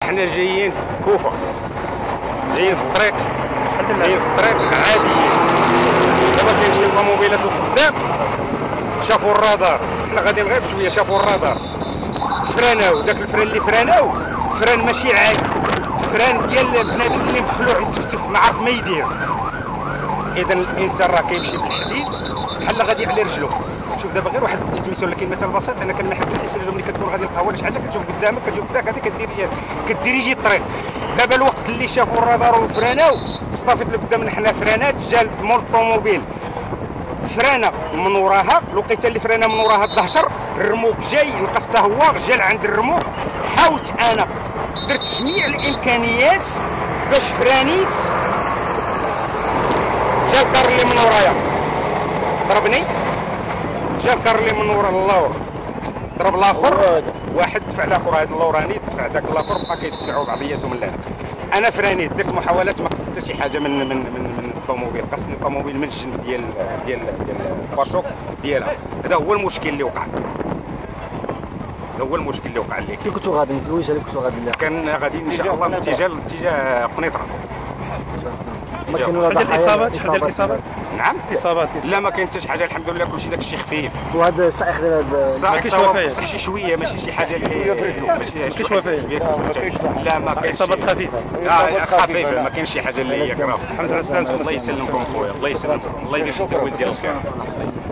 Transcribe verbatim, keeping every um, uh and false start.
حنا جايين في كوفه، جايين في الطريق، جايين في الطريق عاديين. دابا كاين شي طوموبيلات قدام شافوا الرادار، حنا غاديين غير بشويه شافوا الرادار فراناو. داك الفران اللي فراناو فران ماشي عادي، فران ديال بنادم اللي مخلوع متفتف ما عارف ما يدير. اذا الانسان راه كيمشي بالحديد بحال غادي على رجلو. شوف دابا غير واحد التسميت ولا كلمه البسيط، انا كنحب الناس اللي ملي كتكون غادي القهوه شي حاجه كتشوف قدامك كتشوف داك هذيك كدير كديريجي الطريق. دابا الوقت اللي شافوا الرادار وفراناو صطافت اللي قدامنا حنا فرانات جا مول الطوموبيل فرانا من وراها، الوقيته اللي فرانا من وراها الدهشر الرموك جاي نقص حتى هو جا لعند الرموك. حاولت انا درت جميع الامكانيات باش فرانيت، جا الكار اللي من ورايا ضربني، جا الكار اللي من ورا اللور ضرب الاخر، واحد دفع الاخر، هذا اللوراني دفع ذاك الاخر، بقى كيدفعوا بعضياتهم اللعب. انا فرانيت درت محاولات ما قصت حتى شي حاجه من من من من الطوموبيل، قصني الطوموبيل من الجنب ديال ديال ديال الفاشوك ديالها. هذا هو المشكل اللي وقع، هذا هو المشكل اللي وقع لي. كي كنتو غاديين في الوجهه اللي كنتو غاديين لها؟ كان غاديين ان شاء الله من اتجاه اتجاه قنيطره. ما كاين ولا ضحايا؟ الاصابات شحال ديال الاصابات؟ نعم اصابات؟ لا ما كاين حتى شي حاجه الحمد لله، كلشي داك الشيء خفيف. وهذا السائق ديال هذا السائق كاينش هو وفيات؟ بصح شي شويه ماشي شي حاجه اللي ماشي كاينش وفيات؟ لا ما كاينش اصابات خفيفه؟ اه خفيفه، ما كاينش شي حاجه اللي هي كراف. الحمد لله على السلامه. الله يسلمكم خويا، الله يسلمكم، الله يدير شي تاويل ديال الخير.